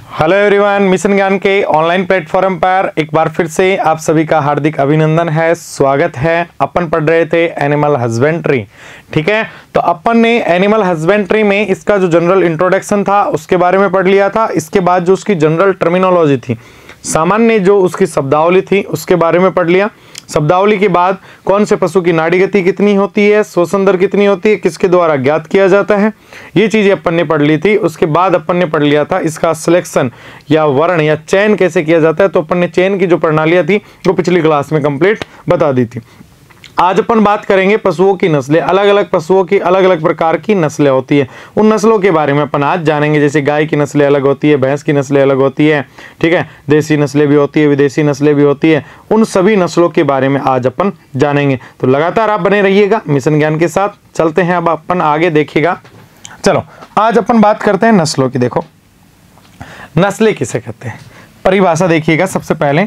Hello everyone, mission ज्ञान के online platform पर एक बार फिर से आप सभी का हार्दिक अभिनंदन है, स्वागत है। अपन पढ़ रहे थे एनिमल हस्बेंड्री, ठीक है। तो अपन ने एनिमल हस्बेंड्री में इसका जो जनरल इंट्रोडक्शन था उसके बारे में पढ़ लिया था। इसके बाद जो उसकी जनरल टर्मिनोलॉजी थी, सामान्य जो उसकी शब्दावली थी उसके बारे में पढ़ लिया। शब्दावली के बाद कौन से पशु की नाड़ी गति कितनी होती है, श्वसन दर कितनी होती है, किसके द्वारा ज्ञात किया जाता है, ये चीजें अपन ने पढ़ ली थी। उसके बाद अपन ने पढ़ लिया था इसका सिलेक्शन या वर्ण या चयन कैसे किया जाता है। तो अपन ने चयन की जो प्रणालियां थी वो पिछली क्लास में कंप्लीट बता दी थी। आज अपन बात करेंगे पशुओं की नस्लें। अलग अलग पशुओं की अलग अलग प्रकार की नस्लें होती है, उन नस्लों के बारे में अपन आज जानेंगे। जैसे गाय की नस्लें अलग होती है, भैंस की नस्लें अलग होती है, ठीक है। देसी नस्लें भी होती है, विदेशी नस्लें भी होती है। उन सभी नस्लों के बारे में आज अपन जानेंगे। तो लगातार आप बने रहिएगा मिशन ज्ञान के साथ। चलते हैं अब अपन आगे, देखिएगा। चलो आज अपन बात करते हैं नस्लों की। देखो नस्लें किसे कहते हैं, परिभाषा देखिएगा। सबसे पहले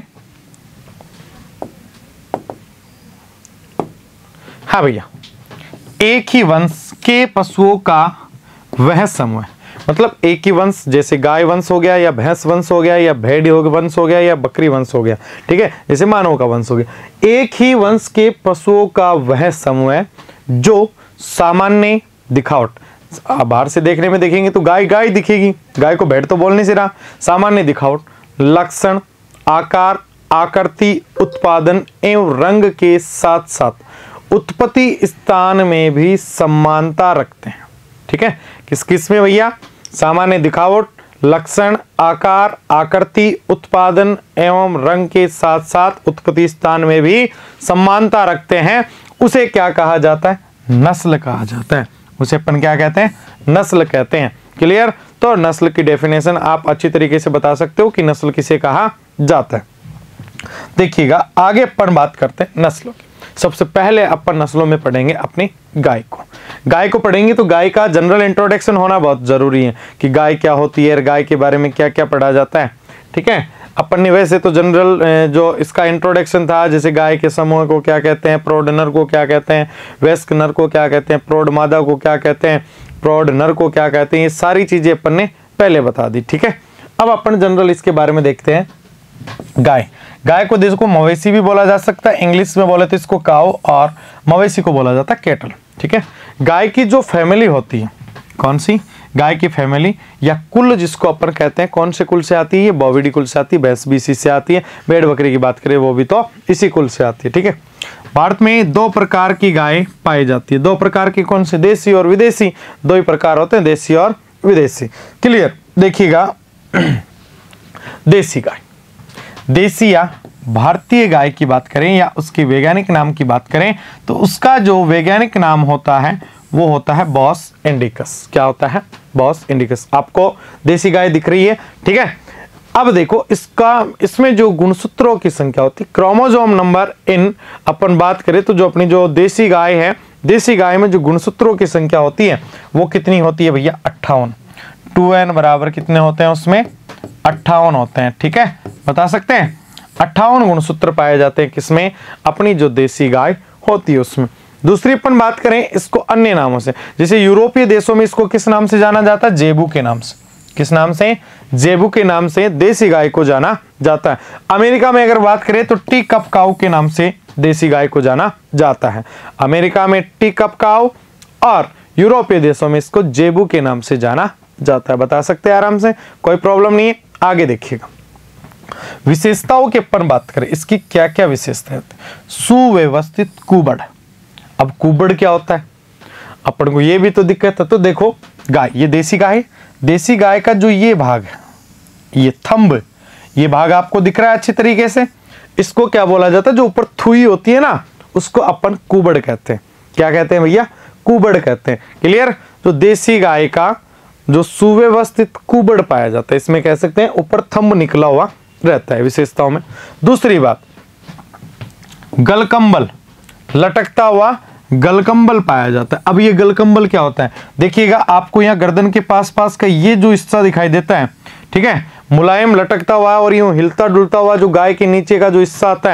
हाँ भैया, एक ही वंश के पशुओं का वह समूह, मतलब एक ही वंश, जैसे गाय वंश हो गया या भैंस वंश हो गया या भेड़ वंश हो गया या बकरी वंश हो गया, ठीक है। जैसे मानव का वंश हो गया। एक ही वंश के पशुओं का वह समूह है जो सामान्य दिखावट, बाहर से देखने में देखेंगे तो गाय गाय दिखेगी, गाय को भेड़ तो बोल नहीं से रहा। सामान्य दिखावट, लक्षण, आकार, आकृति, उत्पादन एवं रंग के साथ साथ उत्पत्ति स्थान में भी समानता रखते हैं, ठीक है। किस किस में भैया? सामान्य दिखावट, लक्षण, आकार, आकृति, उत्पादन एवं रंग के साथ साथ उत्पत्ति स्थान में भी समानता रखते हैं। उसे क्या कहा जाता है? नस्ल कहा जाता है। उसे अपन क्या कहते हैं? नस्ल कहते हैं। क्लियर? तो नस्ल की डेफिनेशन आप अच्छी तरीके से बता सकते हो कि नस्ल किसे कहा जाता है। देखिएगा आगे अपन बात करते हैं नस्लों की। सबसे पहले अपन नस्लों में पढ़ेंगे अपनी गाय को। गाय को पढ़ेंगे तो गाय का जनरल इंट्रोडक्शन होना बहुत जरूरी है कि गाय क्या होती है, गाय के बारे में क्या क्या पढ़ा जाता है, ठीक है। अपन ने वैसे तो जनरल जो इसका इंट्रोडक्शन था, जैसे गाय के समूह को क्या कहते हैं, प्रौढ़ नर को क्या कहते हैं, वयस्क नर को क्या कहते हैं, प्रौढ़ मादा को क्या कहते हैं, प्रौढ़ नर को क्या कहते हैं, ये सारी चीजें अपन ने पहले बता दी, ठीक है। अब अपन जनरल इसके बारे में देखते हैं। गाय, गाय को देखो मवेशी भी बोला जा सकता है, इंग्लिश में बोले तो इसको काऊ, और मवेशी को बोला जाता है कैटल, ठीक है। गाय की जो फैमिली होती है, कौन सी? गाय की फैमिली या कुल जिसको अपन कहते हैं, कौन से कुल से आती है? ये बॉविडी कुल से आती है, भैंस भी इसी से आती है, भेड़ बकरी की बात करें वो भी तो इसी कुल से आती है, ठीक है। भारत में दो प्रकार की गाय पाई जाती है। दो प्रकार की कौन से? देसी और विदेशी। दो ही प्रकार होते हैं, देसी और विदेशी। क्लियर? देखिएगा देसी गाय, देसी या भारतीय गाय की बात करें या उसके वैज्ञानिक नाम की बात करें तो उसका जो वैज्ञानिक नाम होता है वो होता है बॉस इंडिकस। क्या होता है? Bos indicus. आपको देसी गाय दिख रही है, ठीक है। अब देखो इसमें जो गुणसूत्रों की संख्या होती है, क्रोमोसोम नंबर इन अपन बात करें तो जो अपनी जो देसी गाय है, देसी गाय में जो गुणसूत्रों की संख्या होती है वो कितनी होती है भैया? 58। 2n बराबर कितने होते हैं उसमें? 58 होते हैं, ठीक है। बता सकते हैं 58 गुणसूत्र पाए जाते हैं किसमें? अपनी जो देसी गाय होती है उसमें। दूसरी अपन बात करें इसको अन्य नामों से, जैसे यूरोपीय देशों में इसको किस नाम से जाना जाता है? जेबू के नाम से। किस नाम से? जेबू के नाम से देसी गाय को जाना जाता है। अमेरिका में अगर बात करें तो टी कप काऊ के नाम से देसी गाय को जाना जाता है। अमेरिका में टी कप काऊ और यूरोपीय देशों में इसको जेबू के नाम से जाना जाता है। बता सकते हैं आराम से, कोई प्रॉब्लम नहीं है। आगे देखिएगा विशेषताओं की अपन बात करें, इसकी क्या क्या विशेषताएं होती है? सुव्यवस्थित कुबड़। अब कुबड़ क्या होता है अपन को ये भी तो दिक्कत है। तो देखो गाय, ये देसी गाय, देसी गाय का जो ये भाग है, ये थंब, ये भाग आपको दिख रहा है अच्छी तरीके से, इसको क्या बोला जाता है? जो ऊपर थुई होती है ना, उसको अपन कुबड़ कहते हैं। क्या कहते हैं भैया? कुबड़ कहते हैं। क्लियर? तो देसी गाय का जो सुव्यवस्थित कुबड़ पाया जाता है, इसमें कह सकते हैं ऊपर थंब निकला हुआ रहता है विशेषताओं में। दूसरी बात, गलकंबल, लटकता हुआ गलकंबल पाया जाता है। अब ये गलकंबल क्या होता है? देखिएगा आपको यहाँ गर्दन के पास पास का ये जो हिस्सा दिखाई देता है, ठीक है, मुलायम लटकता हुआ और यूं हिलता डुलता हुआ जो गाय के नीचे का जो हिस्सा आता है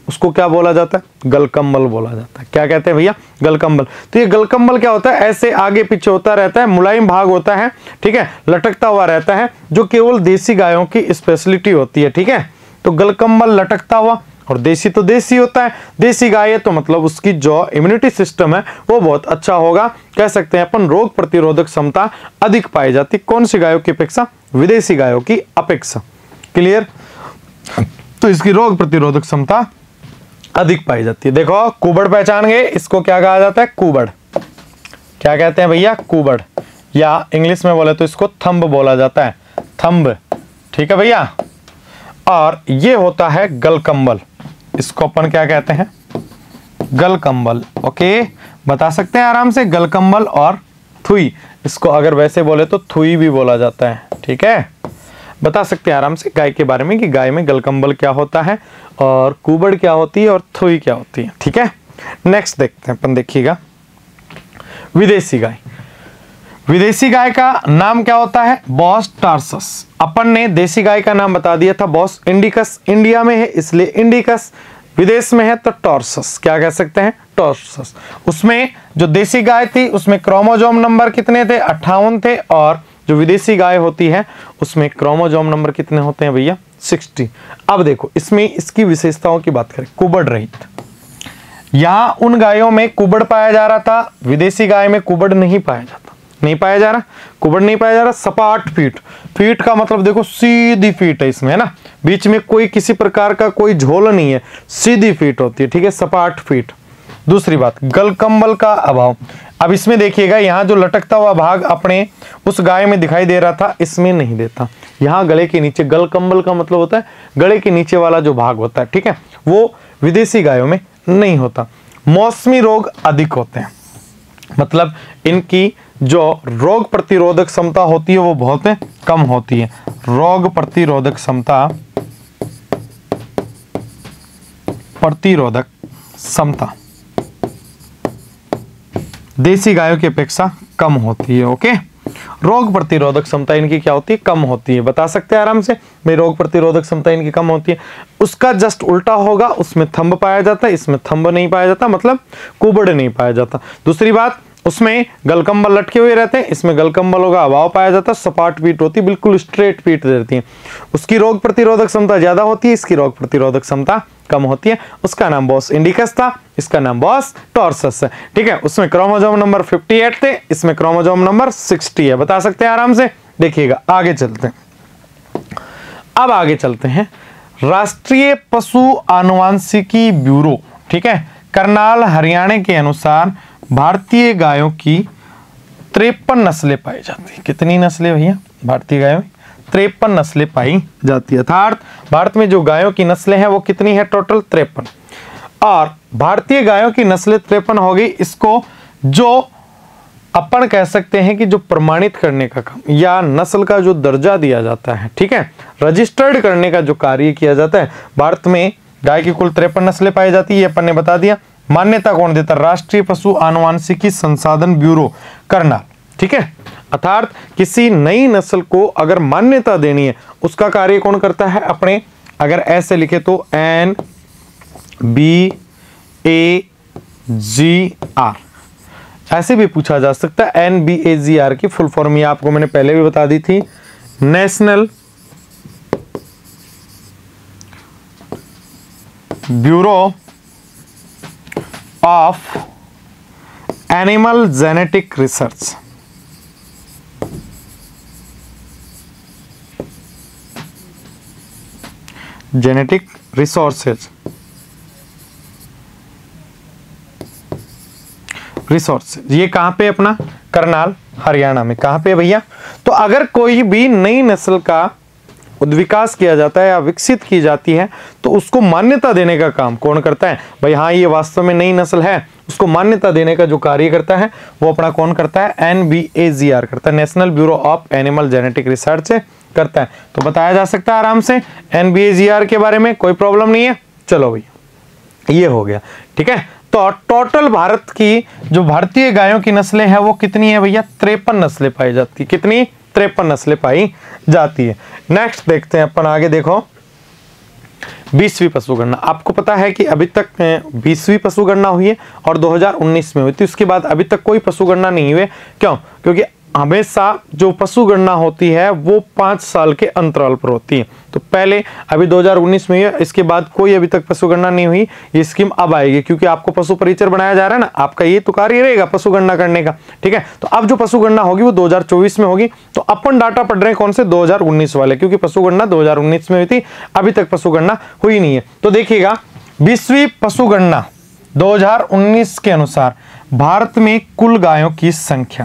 उसको क्या बोला जाता है? गलकंबल बोला जाता है। क्या कहते हैं भैया? गलकंबल। तो ये गलकंबल क्या होता है? ऐसे आगे पीछे होता रहता है, मुलायम भाग होता है, ठीक है, लटकता हुआ रहता है, जो केवल देसी गायों की स्पेशलिटी होती है, ठीक है। तो गलकंबल लटकता हुआ, और देसी तो देसी होता है, देसी गाय है तो मतलब उसकी जो इम्यूनिटी सिस्टम है वो बहुत अच्छा होगा। कह सकते हैं अपन रोग प्रतिरोधक क्षमता अधिक पाई जाती। कौन सी गायों की अपेक्षा? विदेशी गायों की अपेक्षा। क्लियर? तो इसकी रोग प्रतिरोधक क्षमता अधिक पाई जाती है। देखो कुबड़ पहचान गए, इसको क्या कहा जाता है? कुबड़। क्या कहते हैं भैया? कुबड़, या इंग्लिश में बोले तो इसको थंब बोला जाता है, थंब, ठीक है भैया। और ये होता है गलकंबल, इसको अपन क्या कहते हैं? गलकंबल। ओके, बता सकते हैं आराम से, गलकंबल और थुई। इसको अगर वैसे बोले तो थुई भी बोला जाता है, ठीक है। बता सकते हैं आराम से गाय के बारे में कि गाय में गलकंबल क्या होता है और कुबड़ क्या होती है और थुई क्या होती है, ठीक है। नेक्स्ट देखते हैं अपन, देखिएगा विदेशी गाय। विदेशी गाय का नाम क्या होता है? Boss tarsus. अपन ने देसी गाय का नाम बता दिया था बॉस इंडिकस, इंडिया में है इसलिए इंडिकस, विदेश में है तो टॉर्सस। क्या कह सकते हैं? टॉर्सस। उसमें जो देसी गाय थी उसमें क्रोमोजोम नंबर कितने थे? 58 थे, और जो विदेशी गाय होती है उसमें क्रोमोजोम नंबर कितने होते हैं भैया? 60। अब देखो इसमें इसकी विशेषताओं की बात करें, कुबड़ रहित। यहां उन गायों में कुबड़ पाया जा रहा था, विदेशी गाय में कुबड़ नहीं पाया जाता, नहीं पाया जा रहा, कुबड़ नहीं पाया जा रहा। सपाट फीट, फीट का मतलब देखो सीधी फीट है इसमें, है ना, बीच में कोई किसी प्रकार का कोई झोल नहीं है, सीधी फीट होती है, ठीक है, सपाट फीट। दूसरी बात, गलकंबल का अभाव। अब इसमें देखिएगा यहाँ जो लटकता हुआ भाग अपने उस गाय में दिखाई दे रहा था, इसमें नहीं देता। यहाँ गले के नीचे, गलकंबल का मतलब होता है गले के नीचे वाला जो भाग होता है, ठीक है, वो विदेशी गायों में नहीं होता। मौसमी रोग अधिक होते हैं, मतलब इनकी जो रोग प्रतिरोधक क्षमता होती है वो बहुत कम होती है। रोग प्रतिरोधक क्षमता, प्रतिरोधक क्षमता देसी गायों की अपेक्षा कम होती है। ओके, रोग प्रतिरोधक क्षमता इनकी क्या होती है? कम होती है। बता सकते हैं आराम से भाई रोग प्रतिरोधक क्षमता इनकी कम होती है। उसका जस्ट उल्टा होगा, उसमें थंब पाया जाता है, इसमें थंब नहीं पाया जाता, मतलब कुबड़ नहीं पाया जाता। दूसरी बात, उसमें गलकंबल लटके हुए रहते हैं, इसमें गलकंबलों का अभाव पाया जाता है, सपाट पीठ होती है, बिल्कुल स्ट्रेट पीठ रहती है। उसकी रोग प्रतिरोधक क्षमता ज्यादा होती है, इसकी रोग प्रतिरोधक क्षमता कम होती है। उसका नाम बॉस इंडिकस था, इसका नाम बॉस टॉर्सस है, ठीक है। उसमें क्रोमोसोम नंबर 58 थे, इसमें क्रोमोसोम नंबर 60 है। बता सकते हैं आराम से। देखिएगा आगे चलते हैं। अब आगे चलते हैं, राष्ट्रीय पशु आनुवांशिकी ब्यूरो, ठीक है, करनाल हरियाणा के अनुसार भारतीय गायों की 53 नस्लें पाई जाती है। कितनी नस्लें भैया? भारतीय गायों में 53 नस्लें पाई जाती है। अर्थात भारत में जो गायों की नस्लें हैं वो कितनी है? टोटल 53। और भारतीय गायों की नस्लें 53 हो गई। इसको जो अपन कह सकते हैं कि जो प्रमाणित करने का काम या नस्ल का जो दर्जा दिया जाता है, ठीक है, रजिस्टर्ड करने का जो कार्य किया जाता है, भारत में गाय की कुल 53 नस्लें पाई जाती है, ये अपन ने बता दिया। मान्यता कौन देता? राष्ट्रीय पशु आनुवांशिकी संसाधन ब्यूरो, करनाल, ठीक है। अर्थात किसी नई नस्ल को अगर मान्यता देनी है उसका कार्य कौन करता है? अपने, अगर ऐसे लिखे तो NBAGR, ऐसे भी पूछा जा सकता है। NBAGR की फुल फॉर्म ये आपको मैंने पहले भी बता दी थी, National Bureau of Animal Genetic Research. Genetic resources, ये कहां पे? अपना करनाल हरियाणा में। कहां पे भैया? तो अगर कोई भी नई नस्ल का विकास किया जाता है या विकसित की जाती है तो उसको मान्यता देने का काम कौन करता है? भाई हाँ, ये वास्तव में नई नस्ल है, उसको मान्यता देने का जो कार्य करता है वो अपना कौन करता है? NBAGR करता है, National Bureau of Animal Genetic Research करता है। तो बताया जा सकता है आराम से NBAGR के बारे में, कोई प्रॉब्लम नहीं है। चलो भैया ये हो गया, ठीक है। तो टोटल भारत की जो भारतीय गायों की नस्लें हैं वो कितनी है भैया? 53 नस्लें पाई जाती है। कितनी? 53 नस्लें पाई जाती है। नेक्स्ट देखते हैं अपन आगे। देखो 20वीं पशु गणना। आपको पता है कि अभी तक 20वीं पशु गणना हुई है और 2019 में हुई थी, उसके बाद अभी तक कोई पशु गणना नहीं हुई। क्यों? क्योंकि हमेशा जो पशु गणना होती है वो 5 साल के अंतराल पर होती है। तो पहले अभी 2019 में हुई है, इसके बाद कोई अभी तक पशु गणना नहीं हुई। ये स्कीम अब आएगी क्योंकि आपको पशु परिचर बनाया जा रहा है ना, आपका ये तो कार्य रहेगा पशु गणना करने का, ठीक है। तो अब जो पशु गणना होगी वो 2024 में होगी। तो अपन डाटा पढ़ रहे हैं कौन से, 2019 वाले, क्योंकि पशु गणना 2019 में हुई थी, अभी तक पशु गणना हुई नहीं है। तो देखिएगा 20वीं पशु गणना 2019 के अनुसार भारत में कुल गायों की संख्या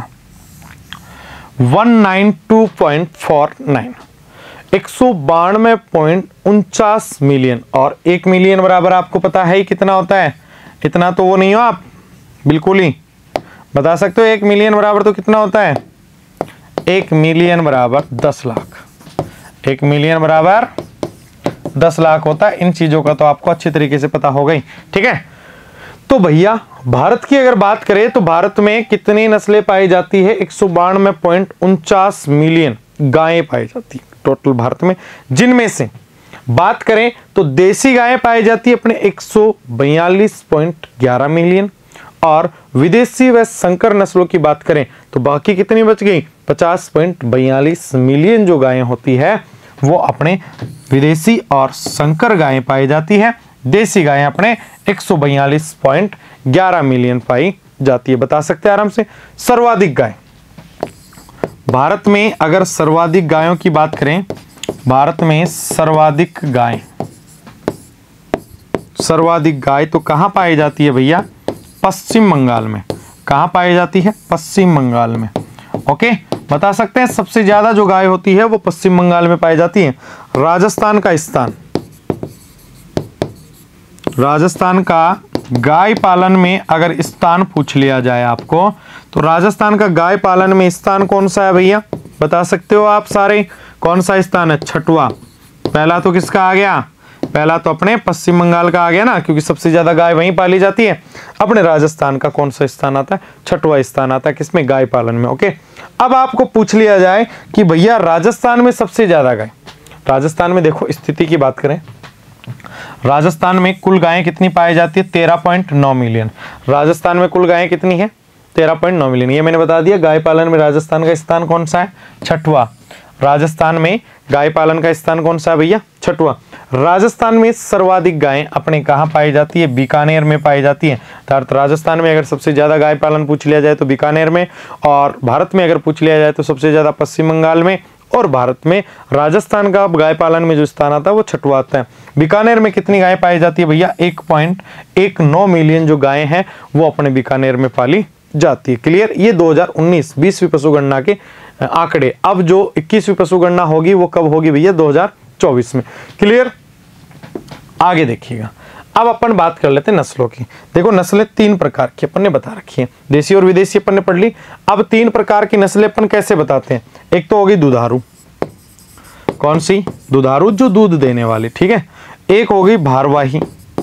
192.49, 192.49 मिलियन। और 1 मिलियन बराबर आपको पता है ही कितना होता है, इतना तो वो नहीं हो आप बिल्कुल ही बता सकते हो। 1 मिलियन बराबर तो कितना होता है, 1 मिलियन बराबर 10 लाख, 1 मिलियन बराबर 10 लाख होता है। इन चीजों का तो आपको अच्छी तरीके से पता होगा ही, ठीक है। तो भैया भारत की अगर बात करें तो भारत में कितनी नस्लें पाई जाती है, 192.49 मिलियन गायें पाई जाती है टोटल भारत में, जिनमें से बात करें तो देसी गायें पाई जाती है अपने 142.11 मिलियन, और विदेशी व संकर नस्लों की बात करें तो बाकी कितनी बच गई, 50.42 मिलियन जो गायें होती है वो अपने विदेशी और संकर गायें पाई जाती है। देसी गायें अपने 142.11 मिलियन पाई जाती है। बता सकते हैं आराम से। सर्वाधिक गाय भारत में, अगर सर्वाधिक गायों की बात करें, भारत में सर्वाधिक गाय तो कहां पाई जाती है भैया, पश्चिम बंगाल में। कहां पाई जाती है, पश्चिम बंगाल में। ओके, बता सकते हैं सबसे ज्यादा जो गाय होती है वो पश्चिम बंगाल में पाई जाती है। राजस्थान का स्थान, राजस्थान का गाय पालन में अगर स्थान पूछ लिया जाए आपको, तो राजस्थान का गाय पालन में स्थान कौन सा है भैया, बता सकते हो आप सारे, कौन सा स्थान है, छठवां। पहला तो किसका आ गया, पहला तो अपने पश्चिम बंगाल का आ गया ना, क्योंकि सबसे ज्यादा गाय वहीं पाली जाती है। अपने राजस्थान का कौन सा स्थान आता है, छठवां स्थान आता है किसमें, गाय पालन में। ओके, अब आपको पूछ लिया जाए कि भैया राजस्थान में सबसे ज्यादा गाय, राजस्थान में देखो स्थिति की बात करें, राजस्थान में कुल गायें कितनी पाई जाती है, 13.9 मिलियन। राजस्थान में कुल गायें कितनी है, 13.9 मिलियन। ये मैंने बता दिया। गाय पालन में राजस्थान का स्थान कौन सा है, छठवां। राजस्थान में गाय पालन का स्थान कौन सा है भैया, छठवां। राजस्थान में सर्वाधिक गायें अपने कहां पाई जाती है, बीकानेर में पाई जाती है। अर्थात राजस्थान में अगर सबसे ज्यादा गाय पालन पूछ लिया जाए तो बीकानेर में, और भारत में अगर पूछ लिया जाए तो सबसे ज्यादा पश्चिम बंगाल में, और भारत में राजस्थान का गाय पालन में जो स्थान आता है वो छठवां आता है। बीकानेर में कितनी गायें पाई जाती है भैया, 1.19 मिलियन जो गायें हैं वो अपने बीकानेर में पाली जाती है। क्लियर। ये 2019 20वीं पशु गणना के आंकड़े। अब जो 21वीं पशु गणना होगी वो कब होगी भैया, 2024 में। क्लियर। आगे देखिएगा, अब अपन बात कर लेते हैं नस्लों की। देखो नस्लें 3 प्रकार की अपन ने बता रखी है, देसी और विदेशी अपन ने पढ़ ली। अब 3 प्रकार की नस्लें अपन कैसे बताते हैं, एक तो होगी दुधारू, कौन सी, दुधारू जो दूध देने वाली, ठीक है। एक होगी भारवाही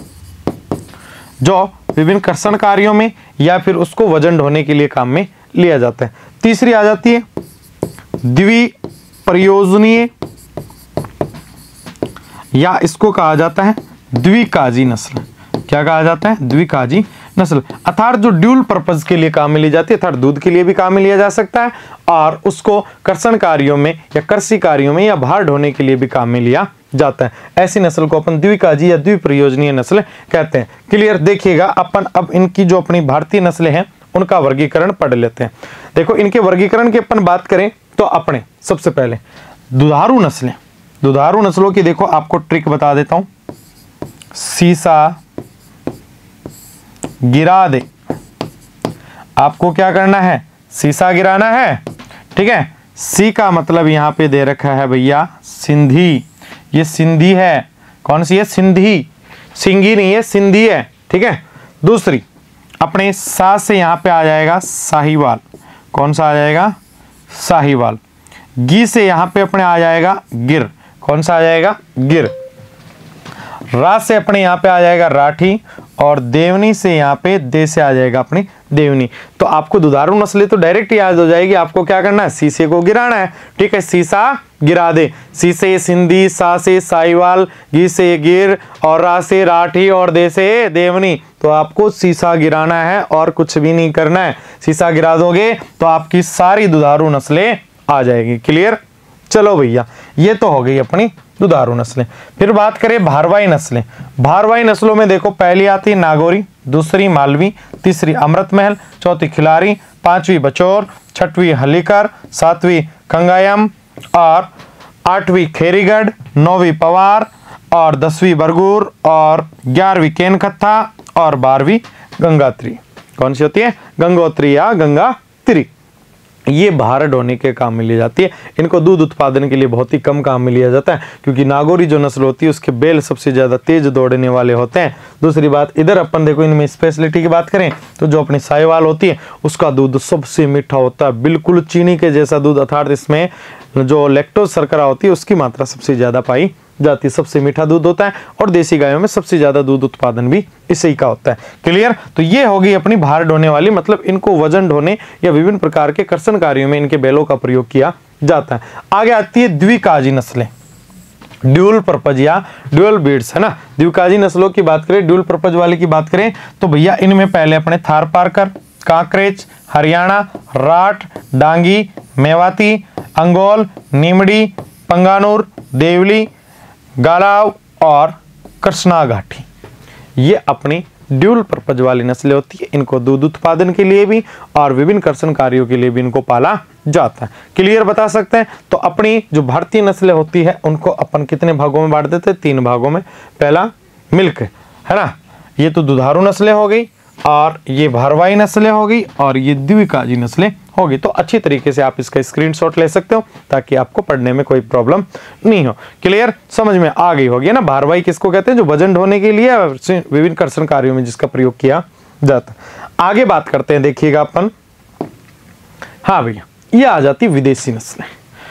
जो विभिन्न कर्षण कार्यों में या फिर उसको वजन ढोने के लिए काम में लिया जाता है। तीसरी आ जाती है द्विप्रयोजनीय, या इसको कहा जाता है द्विकाजी नस्ल। क्या कहा जाता है, द्विकाजी नस्ल। अर्थात जो ड्यूल पर्पज के लिए काम में ली जाती है, अर्थात दूध के लिए भी काम में लिया जा सकता है और उसको कर्षण कार्यों में या कृषि कार्यों में या भार ढोने के लिए भी काम में लिया जाता है। ऐसी नस्ल को अपन द्विकाजी या द्विप्रयोजनीय नस्ल कहते हैं। क्लियर। देखिएगा अपन अब इनकी जो अपनी भारतीय नस्लें हैं उनका वर्गीकरण पढ़ लेते हैं। देखो इनके वर्गीकरण की अपन बात करें तो अपने सबसे पहले दुधारू नस्लें, दुधारू नस्लों की देखो आपको ट्रिक बता देता हूं। सीसा गिरा दे, आपको क्या करना है, सीसा गिराना है, ठीक है। सी का मतलब यहां पे दे रखा है भैया सिंधी, ये सिंधी है, कौन सी है, सिंधी, सिंगी नहीं है, सिंधी है, ठीक है। दूसरी अपने सा से यहां पे आ जाएगा साहिवाल, कौन सा आ जाएगा, साहिवाल। गी से यहां पे अपने आ जाएगा गिर, कौन सा आ जाएगा, गिर। रा से अपने यहां पे आ जाएगा राठी, और देवनी से यहां पे दे से आ जाएगा अपनी देवनी। तो आपको दुधारू नस्लें तो डायरेक्ट याद हो जाएगी, आपको क्या करना है, शीशे को गिराना है। ठीक है, शीशा गिरा दे। सी से सिंधी, सा से साहिवाल, गी से गिर और रा से राठी और दे से देवनी। तो आपको शीशा गिराना है और कुछ भी नहीं करना है। शीशा गिरा दोगे तो आपकी सारी दुधारू नस्लें आ जाएगी। क्लियर? चलो भैया, ये तो हो गई अपनी दुधारू नस्लें। फिर बात करें भारवाही नस्लें। भारवाही नस्लों में देखो, पहली आती है नागौरी, दूसरी मालवी, तीसरी अमृत महल, चौथी खिलारी, पांचवी बचौर, छठवीं हलीकर, सातवीं कंगायम और आठवीं खेरीगढ़, नौवीं पवार और 10वीं बरगुर और 11वीं केनकत्था और 12वीं गंगात्री। कौन सी होती है? गंगोत्री या गंगात्री। ये भार ढोने के काम में ली जाती है। इनको दूध उत्पादन के लिए बहुत ही कम काम में लिया जाता है, क्योंकि नागौरी जो नस्ल होती है उसके बैल सबसे ज्यादा तेज दौड़ने वाले होते हैं। दूसरी बात, इधर अपन देखो इनमें स्पेशलिटी की बात करें तो जो अपनी साहिवाल होती है उसका दूध सबसे मीठा होता है, बिल्कुल चीनी के जैसा दूध, अर्थात इसमें जो लैक्टोज शर्करा होती है उसकी मात्रा सबसे ज्यादा पाई जाती है, सबसे मीठा दूध होता है। और देसी गायों में सबसे ज्यादा दूध उत्पादन भी इसी का होता है। क्लियर? तो ये होगी अपनी भार ढोने वाली, मतलब इनको वजन ढोने या विभिन्न प्रकार के कर्षण कार्यों में इनके बैलों का प्रयोग किया जाता है। आगे आती है द्विकाजी नस्लें, ड्यूल पर्पज या ड्यूल ब्रीड्स, है ना। द्विकाजी नस्लों की बात करें, ड्यूल पर्पज वाली की बात करें तो भैया इनमें पहले अपने थार पारकर, कांकरेज, हरियाणा, राठ, डांगी, मेवाती, अंगोल, नीमड़ी, पंगानूर, देवली, गालाव और कृष्णा घाटी, ये अपनी ड्यूल पर्पज वाली नस्लें होती है। इनको दूध उत्पादन के लिए भी और विभिन्न कर्षण कार्यों के लिए भी इनको पाला जाता है। क्लियर बता सकते हैं? तो अपनी जो भारतीय नस्लें होती है उनको अपन कितने भागों में बांट देते हैं? 3 भागों में। पहला मिल्क, है ना, ये तो दुधारू नस्लें हो गई, और ये भारवाही नस्लें हो गई, और ये द्विकाजी नस्लें होगी। तो अच्छी तरीके से आप इसका स्क्रीनशॉट ले सकते हो ताकि आपको पढ़ने में कोई प्रॉब्लम नहीं हो। क्लियर? समझ में आ गई होगी ना। भारवाही किसको कहते हैं? जो वजन ढोने के लिए विभिन्न कर्षण कार्यों में जिसका प्रयोग किया जाता है। आगे बात करते हैं, देखिएगा अपन, हाँ भैया, ये आ जाती विदेशी नस्लें।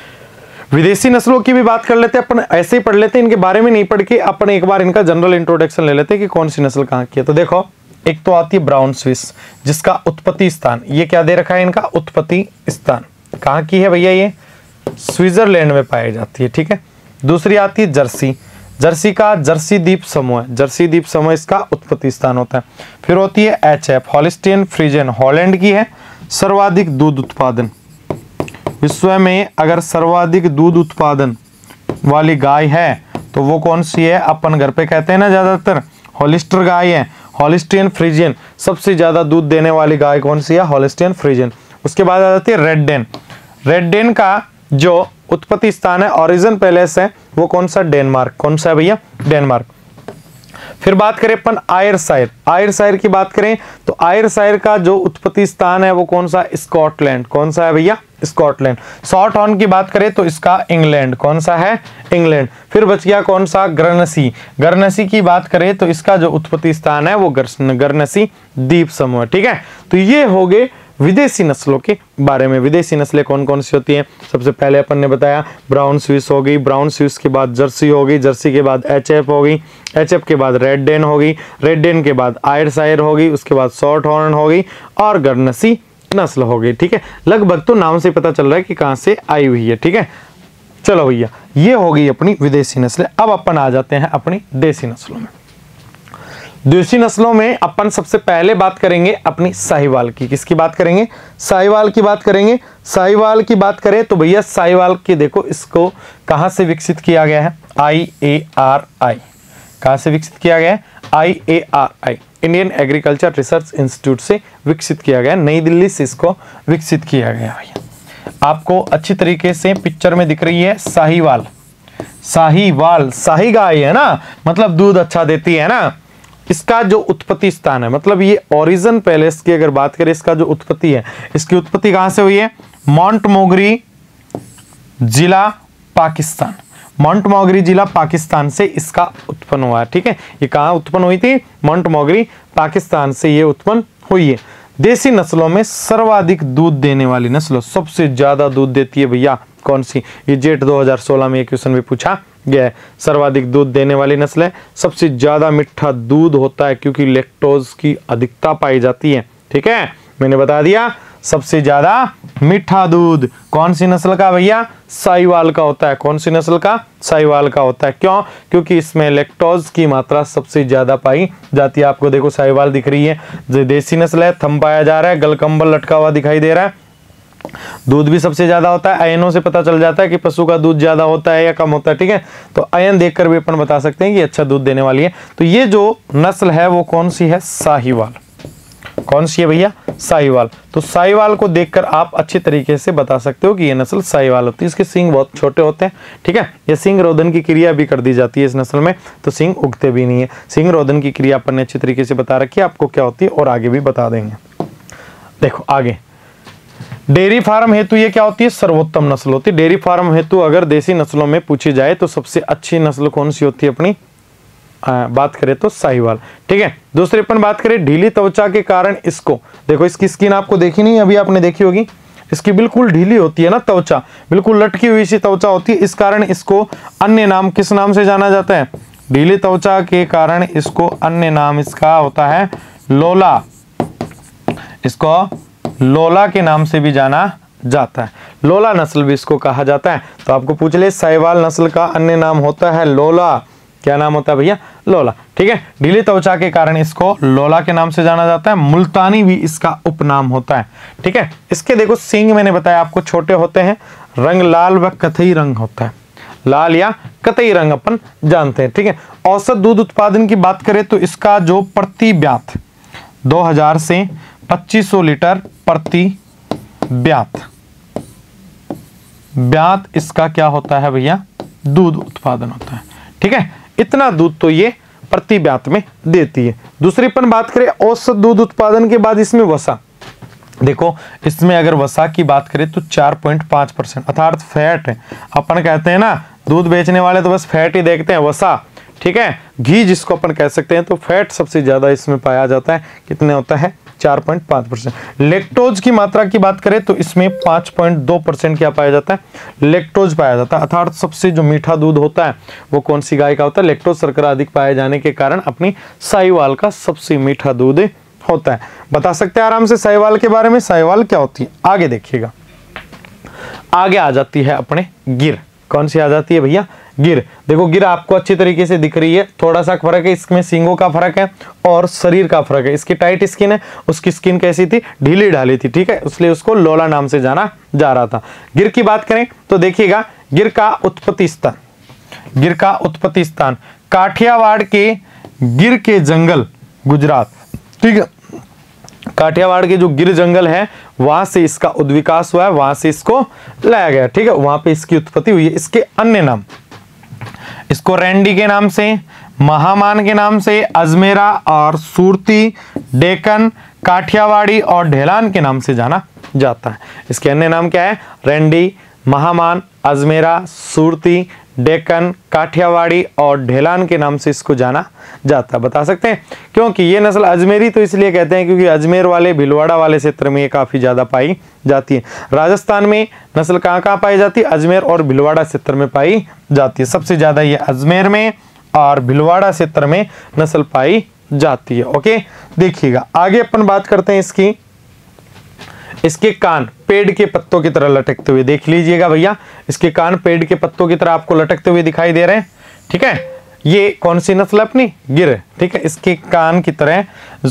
विदेशी नस्लों की भी बात कर लेते हैं अपन, ऐसे ही पढ़ लेते हैं, इनके बारे में नहीं पढ़ के अपन एक बार इनका जनरल इंट्रोडक्शन ले लेते हैं कि कौन सी नस्ल कहाँ की है। तो देखो, एक तो आती है ब्राउन स्विस, जिसका उत्पत्ति स्थान, ये क्या दे रखा है इनका उत्पत्ति स्थान, कहाँ की है भैया? ये स्विट्जरलैंड में पाई जाती है। ठीक है। दूसरी आती है जर्सी, जर्सी का जर्सी द्वीप समूह है, जर्सी द्वीप समूह इसका उत्पत्ति स्थान होता है। फिर होती है HF, हॉलिस्टीन फ्रीजियन, हॉलैंड की है। सर्वाधिक दूध उत्पादन, विश्व में अगर सर्वाधिक दूध उत्पादन वाली गाय है तो वो कौन सी है? अपन घर पे कहते हैं ना ज्यादातर हॉलिस्टर गाय है, हॉलिस्टियन फ्रीजियन। सबसे ज्यादा दूध देने वाली गाय कौन सी है? Holstein Friesian. उसके बाद आ जाती है रेड डेन। रेड डेन का जो उत्पत्ति स्थान है, ओरिजिन पैलेस है, वो कौन सा? डेनमार्क। कौन सा है भैया? डेनमार्क। फिर बात करें अपन आयरशायर, आयरशायर की बात करें तो आयरशायर का जो उत्पत्ति स्थान है वो कौन सा? स्कॉटलैंड। कौन सा है भैया? स्कॉटलैंड। शॉर्ट हॉर्न की बात करें तो इसका इंग्लैंड। कौन सा है? इंग्लैंड। फिर बच गया कौन सा? गरनसी। गरनसी की बात करें तो इसका जो उत्पत्ति स्थान है वो गरनसी द्वीप समूह। ठीक है। तो ये हो गए विदेशी नस्लों के बारे में। विदेशी नस्लें कौन कौन सी होती हैं? सबसे पहले अपन ने बताया ब्राउन स्विस हो गई, ब्राउन स्विस के बाद जर्सी हो गई, जर्सी के बाद HF हो गई, HF के बाद रेड डेन हो गई, रेड डेन के बाद आयरशायर हो गई, उसके बाद शॉर्ट हॉर्न हो गई और गरनसी नस्ल हो गई। ठीक है। लगभग तो नाम से पता चल रहा है कि कहां से आई हुई है। ठीक है। चलो भैया, ये हो गई अपनी विदेशी नस्लें। अब अपन आ जाते हैं अपनी देसी नस्लों में। देसी नस्लों में अपन सबसे पहले बात करेंगे अपनी साहिवाल की। किसकी बात करेंगे? साहिवाल की बात करेंगे। साहिवाल की बात करें तो भैया साहिवाल की देखो, इसको कहां से विकसित किया गया है? IARI। कहां से विकसित किया गया है? IARI, Indian Agriculture Research Institute से विकसित किया गया, नई दिल्ली से इसको विकसित किया गया। भैया आपको अच्छी तरीके से पिक्चर में दिख रही है साहिवाल। साहिवाल शाही गाय है ना, मतलब दूध अच्छा देती है ना। इसका जो उत्पत्ति स्थान है, मतलब ये ओरिजिन पैलेस की अगर बात करें, इसका जो उत्पत्ति है, इसकी उत्पत्ति कहां से हुई है? मोंटमोगरी जिला पाकिस्तान। मोंटमोगरी जिला पाकिस्तान से इसका उत्पन्न हुआ है। ठीक है। ये कहां उत्पन्न हुई थी? मोंटमोगरी पाकिस्तान से ये उत्पन्न हुई है। देसी नस्लों में सर्वाधिक दूध देने वाली नस्ल, सबसे ज्यादा दूध देती है भैया कौन सी? ये जेट 2016 में एक क्वेश्चन में पूछा गया है। सर्वाधिक दूध देने वाली नस्ल है, सबसे ज्यादा मीठा दूध होता है क्योंकि लैक्टोज की अधिकता पाई जाती है। ठीक है। मैंने बता दिया सबसे ज्यादा मीठा दूध कौन सी नस्ल का भैया, साहिवाल का होता है। कौन सी नस्ल का, साहिवाल का होता है। क्यों, क्योंकि इसमें लैक्टोज की मात्रा सबसे ज्यादा पाई जाती है। आपको देखो साहिवाल दिख रही है, जो देसी नस्ल है, थंब पाया जा रहा है, गलकंबल लटका हुआ दिखाई दे रहा है, दूध भी सबसे ज्यादा होता है। अयनों से पता चल जाता है कि पशु का दूध ज्यादा होता है या कम होता है, ठीक है। तो अयन देखकर भी अपन बता सकते हैं कि अच्छा दूध देने वाली है। तो ये जो नस्ल है वो कौन सी है, साहिवाल। कौन सी है भैया, साहिवाल। तो साहिवाल को देखकर आप अच्छे तरीके से बता सकते हो कि ये नस्ल साहिवाल होती है। इसके सींग बहुत छोटे होते हैं, ठीक है। ये सींग रोधन की क्रिया भी कर दी जाती है इस नस्ल में, तो सींग उगते भी नहीं है। सींग रोधन की क्रिया अपन ने अच्छी तरीके से बता रखी है, आपको क्या होती है और आगे भी बता देंगे। देखो आगे, डेयरी फार्म हेतु ये क्या होती है, सर्वोत्तम नस्ल होती है। डेयरी फार्म हेतु अगर देसी नस्लों में पूछी जाए तो सबसे अच्छी नस्ल कौन सी होती है अपनी, बात करें तो साहिवाल, ठीक है। दूसरे अपन बात करें ढीली त्वचा के कारण इसको, देखो इसकी स्किन आपको देखी नहीं, अभी आपने देखी होगी, इसकी बिल्कुल ढीली होती है ना त्वचा, बिल्कुल लटकी हुई सी त्वचा होती है। इस कारण इसको अन्य नाम किस नाम से जाना जाता है, ढीली त्वचा के कारण इसको अन्य नाम इसका होता है लोला। इसको लोला के नाम से भी जाना जाता है, लोला नस्ल भी इसको कहा जाता है। तो आपको पूछ ले साहिवाल नस्ल का अन्य नाम होता है लोला, क्या नाम होता है भैया, लोला, ठीक है। ढीली त्वचा के कारण इसको लोला के नाम से जाना जाता है। मुल्तानी भी इसका उपनाम होता है, ठीक है। इसके देखो सींग मैंने बताया आपको छोटे होते हैं, रंग लाल व कथई रंग होता है, लाल या कतई रंग अपन जानते हैं, ठीक है। औसत दूध उत्पादन की बात करें तो इसका जो प्रति ब्यात 2000 से 2500 लीटर प्रति ब्यात इसका क्या होता है भैया, दूध उत्पादन होता है, ठीक है। इतना दूध तो ये प्रति ब्यात में देती है। दूसरी अपन बात करें औसत दूध उत्पादन के बाद इसमें वसा, देखो इसमें अगर वसा की बात करें तो 4.5% अर्थात फैट है। अपन कहते हैं ना दूध बेचने वाले तो बस फैट ही देखते हैं, वसा, ठीक है, घी जिसको अपन कह सकते हैं, तो फैट सबसे ज्यादा इसमें पाया जाता है। कितने होता है, 4.5%। लैक्टोज की मात्रा की बात करें तो इसमें 5.2% क्या पाया जाता है, लैक्टोज पाया जाता है। अर्थात सबसे जो मीठा दूध होता है वो कौन सी गाय का होता है, लैक्टोज शर्करा अधिक पाए जाने के कारण अपनी साहिवाल का सबसे मीठा दूध होता है। बता सकते हैं आराम से साहिवाल के बारे में, साहिवाल क्या होती है। आगे देखिएगा, आगे आ जाती है अपने गिर। कौन सी आ जाती है भैया, गिर। देखो गिर आपको अच्छी तरीके से दिख रही है, थोड़ा सा फर्क है, इसमें सींगों का फर्क है और शरीर का फर्क है। इसकी टाइट स्किन है, उसकी स्किन कैसी थी, ढीली ढाली थी, ठीक है, इसलिए उसको लोला नाम से जाना जा रहा था। गिर की बात करें तो देखिएगा गिर का उत्पत्ति स्थान, गिर का उत्पत्ति स्थान काठियावाड़ के गिर के जंगल, गुजरात, ठीक है। काठियावाड़ के जो गिर जंगल है वहां से इसका उद्विकास हुआ है, वहां से इसको लाया गया, ठीक है, वहां पे इसकी उत्पत्ति हुई है। इसके अन्य नाम, इसको रैंडी के नाम से, महामान के नाम से, अजमेरा और सूरती, डेकन, काठियावाड़ी और ढेलान के नाम से जाना जाता है। इसके अन्य नाम क्या है, रैंडी, महामान, अजमेरा, सूरती, डेक्कन, काठियावाड़ी और ढेलान के नाम से इसको जाना जाता है। बता सकते हैं क्योंकि ये नस्ल अजमेरी तो इसलिए कहते हैं क्योंकि अजमेर वाले भीलवाड़ा वाले क्षेत्र में ये काफ़ी ज़्यादा पाई जाती है। राजस्थान में नस्ल कहाँ कहाँ पाई जाती है, अजमेर और भीलवाड़ा क्षेत्र में पाई जाती है। सबसे ज़्यादा ये अजमेर में और भीलवाड़ा क्षेत्र में नस्ल पाई जाती है। ओके, देखिएगा आगे अपन बात करते हैं इसकी। इसके कान पेड़ के पत्तों की तरह लटकते हुए, देख लीजिएगा भैया, इसके कान पेड़ के पत्तों की तरह आपको लटकते हुए दिखाई दे रहे हैं, ठीक है। ये कौन सी नस्ल है अपनी, गिर, ठीक है। इसके कान की तरह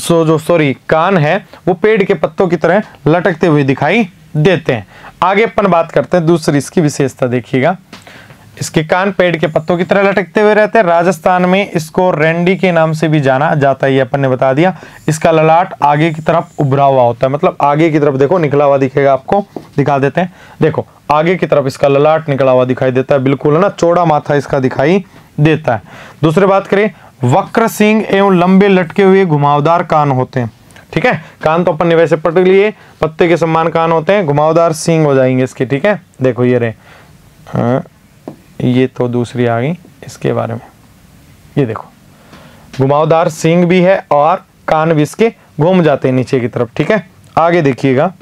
कान है वो पेड़ के पत्तों की तरह लटकते हुए दिखाई देते हैं। आगे अपन बात करते हैं दूसरी इसकी विशेषता, देखिएगा इसके कान पेड़ के पत्तों की तरह लटकते हुए रहते हैं। राजस्थान में इसको रैंडी के नाम से भी जाना जाता है, ये अपन ने बता दिया। इसका ललाट आगे की तरफ उभरा हुआ होता है, मतलब आगे की तरफ देखो निकला हुआ दिखेगा, आपको दिखा देते हैं। देखो आगे की तरफ इसका ललाट निकला हुआ दिखाई देता है, बिल्कुल है ना, चौड़ा माथा इसका दिखाई देता है। दूसरी बात करें, वक्र सींग एवं लंबे लटके हुए घुमावदार कान होते हैं, ठीक है। कान तो अपन ने वैसे पट लिए, पत्ते के समान कान होते हैं, घुमावदार सींग हो जाएंगे इसके, ठीक है। देखो ये रहे, हाँ ये तो दूसरी आ गई इसके बारे में, ये देखो घुमावदार सींग भी है और कान भी इसके घूम जाते हैं नीचे की तरफ, ठीक है। आगे देखिएगा,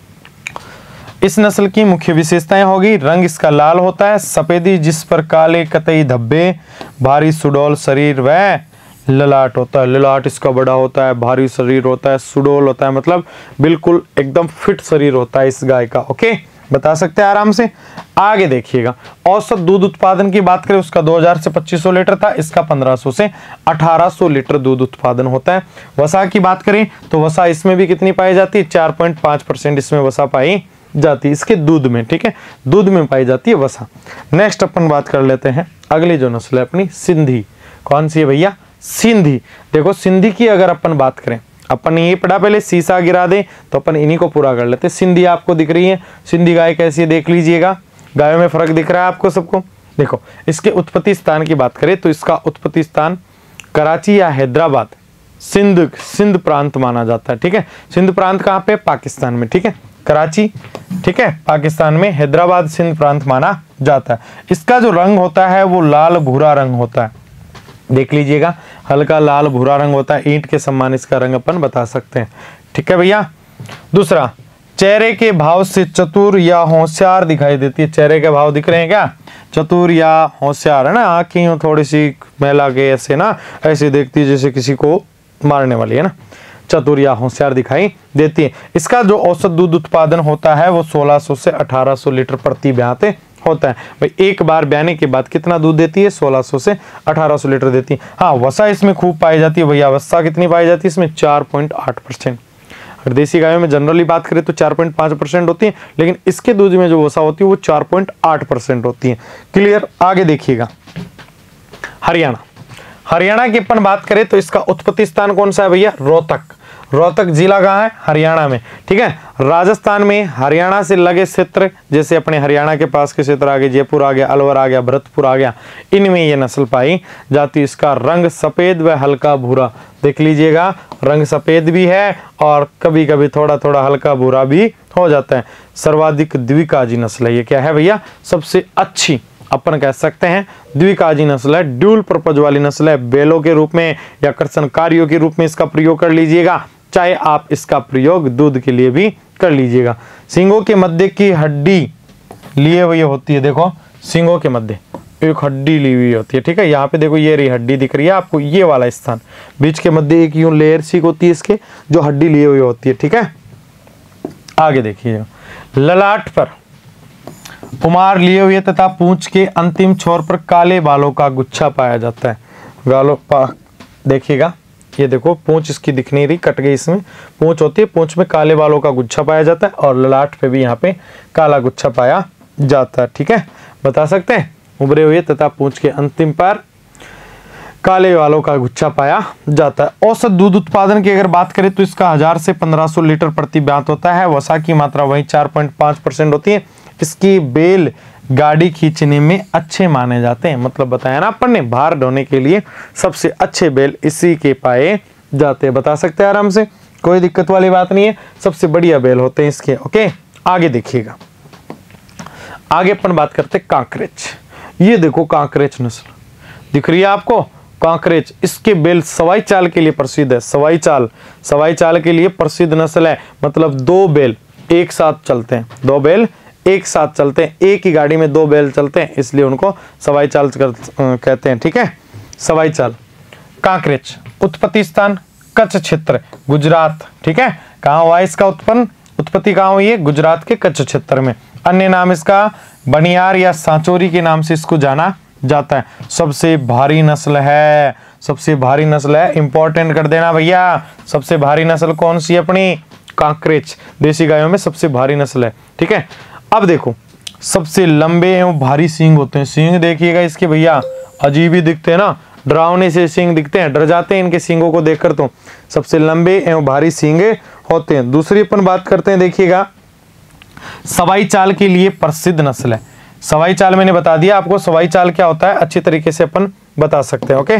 इस नस्ल की मुख्य विशेषताएं होगी, रंग इसका लाल होता है, सफेदी जिस पर काले कतई धब्बे, भारी सुडौल शरीर व ललाट होता है, ललाट इसका बड़ा होता है, भारी शरीर होता है, सुडौल होता है, मतलब बिल्कुल एकदम फिट शरीर होता है इस गाय का। ओके, बता सकते हैं आराम से। आगे देखिएगा, औसत दूध उत्पादन की बात करें उसका 2000 से 2500 लीटर था, इसका 1500 से 1800 लीटर दूध उत्पादन होता है। वसा की बात करें तो वसा इसमें भी कितनी पाई जाती है, 4.5% इसमें वसा पाई जाती है इसके दूध में। ठीक है, दूध में पाई जाती है वसा। नेक्स्ट अपन बात कर लेते हैं अगली जो नस्ल है अपनी सिंधी। कौन सी है भैया, सिंधी। देखो सिंधी की अगर अपन बात करें, अपन ये पढ़ा, पहले शीशा गिरा दे तो अपन इन्हीं को पूरा कर लेते। सिंधी आपको दिख रही है, सिंधी गाय कैसी है देख लीजिएगा, गायों में फर्क दिख रहा है आपको सबको। देखो इसके उत्पत्ति स्थान की बात करें तो इसका उत्पत्ति स्थान कराची या हैदराबाद, सिंध प्रांत माना जाता है। ठीक है, सिंध प्रांत कहाँ पे, पाकिस्तान में। ठीक है, कराची, ठीक है, पाकिस्तान में, हैदराबाद सिंध प्रांत माना जाता है। इसका जो रंग होता है वो लाल भूरा रंग होता है, देख लीजिएगा, हल्का लाल भूरा रंग होता है, ईंट के समान इसका रंग अपन बता सकते हैं। ठीक है भैया। दूसरा, चेहरे के भाव से चतुर या होशियार दिखाई देती है। चेहरे के भाव दिख रहे हैं क्या, चतुर या होशियार, है ना। आंखें थोड़ी सी मैला के ऐसे ना, ऐसे देखती है जैसे किसी को मारने वाली है ना, चतुर या होशियार दिखाई देती है। इसका जो औसत दूध उत्पादन होता है वो 1600 से 1800 लीटर प्रति ब्यात होता है। भाई एक बार ब्याने के बाद कितना दूध देती है, 1600 से 1800 लीटर देती है। हाँ, वसा इसमें खूब पाई जाती है भैया। वसा कितनी पाई जाती है इसमें, 4.8%। अगर देसी गायों में जनरली बात करें तो 4.5% होती है, लेकिन इसके दूध में जो वसा होती है वो 4.8% होती है। क्लियर। आगे देखिएगा, हरियाणा। हरियाणा की अपन बात करें तो इसका उत्पत्ति स्थान कौन सा है भैया, रोहतक। रोहतक जिला कहाँ है, हरियाणा में। ठीक है, राजस्थान में हरियाणा से लगे क्षेत्र, जैसे अपने हरियाणा के पास के क्षेत्र आ गए, जयपुर आ गया, अलवर आ गया, भरतपुर आ गया, इनमें ये नस्ल पाई जाती है। इसका रंग सफेद व हल्का भूरा, देख लीजिएगा, रंग सफेद भी है और कभी कभी थोड़ा थोड़ा हल्का भूरा भी हो जाता है। सर्वाधिक द्विकाजी नस्ल है ये। क्या है भैया, सबसे अच्छी अपन कह सकते हैं द्विकाजी नस्ल है, ड्यूल पर्पज वाली नस्ल है। बैलों के रूप में या कर्षणकारियों के रूप में इसका प्रयोग कर लीजिएगा, चाहे आप इसका प्रयोग दूध के लिए भी कर लीजिएगा। सींगों के मध्य की हड्डी लिए हुई होती है, देखो सींगों के मध्य एक हड्डी ली हुई होती है। ठीक है, यहाँ पे देखो ये रही हड्डी दिख रही है आपको, ये वाला स्थान, बीच के मध्य एक यूं लेयर सी होती है इसके, जो हड्डी लिए हुई होती है। ठीक है, आगे देखिए, ललाट पर उमार लिए हुए तथा पूंछ के अंतिम छोर पर काले बालों का गुच्छा पाया जाता है। देखिएगा, ये देखो पूंछ इसकी दिख नहीं रही, कट गई, इसमें पूंछ होती है, पूंछ में काले बालों का गुच्छा पाया जाता है और ललाट पे भी यहाँ पे काला गुच्छा पाया जाता है। ठीक है, बता सकते हैं, उभरे हुए तथा पूंछ के अंतिम पर काले बालों का गुच्छा पाया जाता है। औसत दूध उत्पादन की अगर बात करें तो इसका 1000 से 1500 लीटर प्रति ब्यात होता है। वसा की मात्रा वही 4.5% होती है। इसकी बेल गाड़ी खींचने में अच्छे माने जाते हैं, मतलब बताया ना अपन ने, भार ढोने के लिए सबसे अच्छे बैल इसी के पाए जाते हैं। बता सकते हैं आराम से, कोई दिक्कत वाली बात नहीं है, सबसे बढ़िया बैल होते हैं इसके। ओके, आगे देखिएगा, आगे अपन बात करते हैं कांकरेज। ये देखो कांकरेज नस्ल दिख रही है आपको, कांकरेज। इसके बैल सवाई चाल के लिए प्रसिद्ध है। सवाई चाल के लिए प्रसिद्ध नस्ल है, मतलब दो बैल एक साथ चलते हैं, दो बैल एक साथ चलते हैं, एक ही गाड़ी में दो बैल चलते हैं, इसलिए उनको सवाई चाल कहते हैं। ठीक है, सवाई चाल। कांकरेज उत्पत्ति स्थान कच्छ क्षेत्र, गुजरात। ठीक है, कहाँ हुआ इसका उत्पत्ति कहाँ हुई है, गुजरात के कच्छ क्षेत्र में। अन्य नाम इसका बनियार या सांचोरी के नाम से इसको जाना जाता है। सबसे भारी नस्ल है, सबसे भारी नस्ल है, इंपॉर्टेंट कर देना भैया। सबसे भारी नस्ल कौन सी है अपनी, कांकरेज। देसी गायों में सबसे भारी नस्ल है। ठीक है, अब देखो सबसे लंबे एवं भारी सींग होते हैं। सींग देखिएगा इसके भैया, अजीब ही दिखते हैं ना, डरावने से सींग दिखते हैं, डर जाते हैं इनके सींगों को देखकर। तो सबसे लंबे एवं भारी सींगे होते हैं। दूसरी अपन बात करते हैं, देखिएगा सवाई चाल के लिए प्रसिद्ध नस्ल है। सवाई चाल मैंने बता दिया आपको, सवाई चाल क्या होता है अच्छी तरीके से अपन बता सकते हैं। ओके,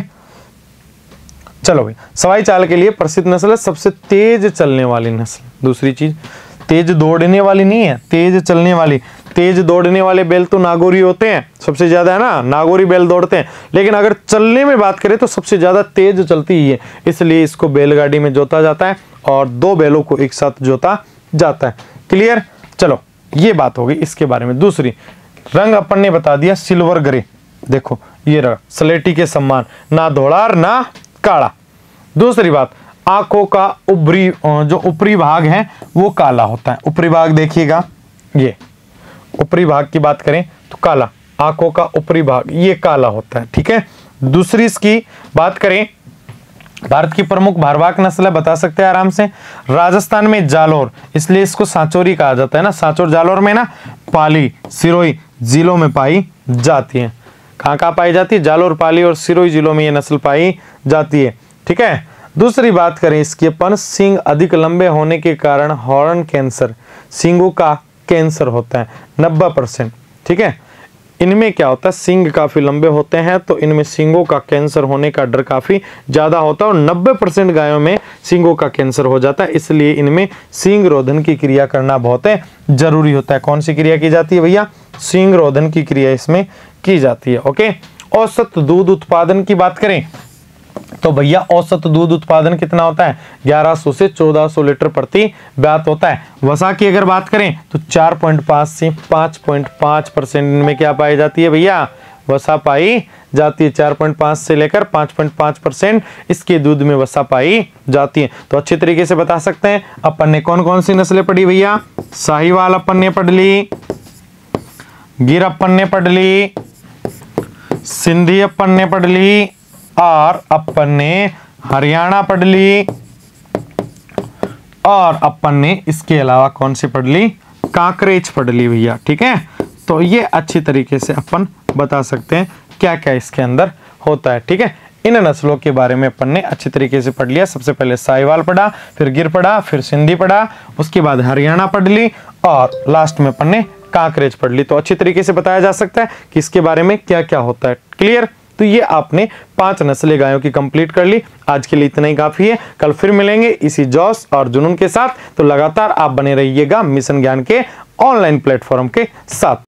चलो भाई, सवाई चाल के लिए प्रसिद्ध नस्ल है, सबसे तेज चलने वाली नस्ल। दूसरी चीज, तेज दौड़ने वाली नहीं है, तेज चलने वाली। तेज दौड़ने वाले बैल तो नागौरी होते हैं सबसे ज्यादा, है ना, नागौरी बैल दौड़ते हैं। लेकिन अगर चलने में बात करें तो सबसे ज्यादा तेज चलती ही है, इसलिए इसको बैलगाड़ी में जोता जाता है और दो बैलों को एक साथ जोता जाता है। क्लियर, चलो ये बात होगी इसके बारे में। दूसरी, रंग अपन ने बता दिया सिल्वर ग्रे। देखो ये रहा, स्लेटी के समान, ना धोड़ा ना काला। दूसरी बात, आंखों का जो ऊपरी भाग है वो काला होता है। ऊपरी भाग देखिएगा, ये ऊपरी भाग की बात करें तो काला, आंखों का ऊपरी भाग ये काला होता है, ठीक है। दूसरी इसकी बात करें, भारत की प्रमुख भारवाहक नस्ल है, बता सकते हैं आराम से, राजस्थान में जालोर, इसलिए इसको सांचौरी कहा जाता है ना। सांचौर जालोर में ना पाली सिरोही जिलों में पाई जाती है। कहाँ कहाँ पाई जाती है? जालोर, पाली और सिरोही जिलों में ये नस्ल पाई जाती है, ठीक है। दूसरी बात करें इसकी अपन, सींग अधिक लंबे होने के कारण हॉर्न कैंसर, सींगों का कैंसर होता है 90%, ठीक है। इनमें क्या होता है, सींग काफी लंबे होते हैं तो इनमें सींगों का कैंसर होने का डर काफी ज्यादा होता है और 90% गायों में सींगों का कैंसर हो जाता है। इसलिए इनमें सींग रोधन की क्रिया करना बहुत जरूरी होता है। कौन सी क्रिया की जाती है भैया? सींग रोधन की क्रिया इसमें की जाती है, ओके। औसत दूध उत्पादन की बात करें तो भैया औसत दूध उत्पादन कितना होता है? 1100 से 1400 लीटर प्रति ब्यात होता है। वसा की अगर बात करें तो 4.5 से 5.5% इनमें क्या पाई जाती है भैया? वसा पाई जाती है। 4.5 से लेकर 5.5% इसके दूध में वसा पाई जाती है। तो अच्छी तरीके से बता सकते हैं अपन ने कौन कौन सी नस्लें पढ़ी भैया? साहिवाल अपन ने पढ़ ली, गिर अपन ने पढ़ ली, सिंधी अपन ने पढ़ ली और अपन ने हरियाणा पढ़ ली और अपन ने इसके अलावा कौन सी पढ़ ली? कांकरेज पढ़ ली भैया, ठीक है। तो ये अच्छी तरीके से अपन बता सकते हैं क्या क्या इसके अंदर होता है, ठीक है। इन नस्लों के बारे में अपन ने अच्छी तरीके से पढ़ लिया। सबसे पहले साहिवाल पढ़ा, फिर गिर पढ़ा, फिर सिंधी पढ़ा, उसके बाद हरियाणा पढ़ ली और लास्ट में अपन ने कांकरेज पढ़ ली। तो अच्छी तरीके से बताया जा सकता है कि इसके बारे में क्या क्या होता है। क्लियर? तो ये आपने 5 नस्लें गायों की कंप्लीट कर ली। आज के लिए इतना ही काफी है। कल फिर मिलेंगे इसी जोश और जुनून के साथ। तो लगातार आप बने रहिएगा मिशन ज्ञान के ऑनलाइन प्लेटफॉर्म के साथ।